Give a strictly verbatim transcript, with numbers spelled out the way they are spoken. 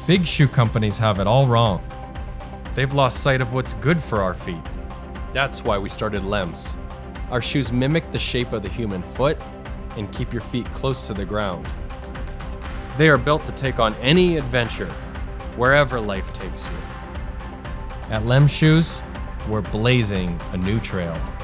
Big shoe companies have it all wrong. They've lost sight of what's good for our feet. That's why we started Lems. Our shoes mimic the shape of the human foot and keep your feet close to the ground. They are built to take on any adventure, wherever life takes you. At Lem Shoes, we're blazing a new trail.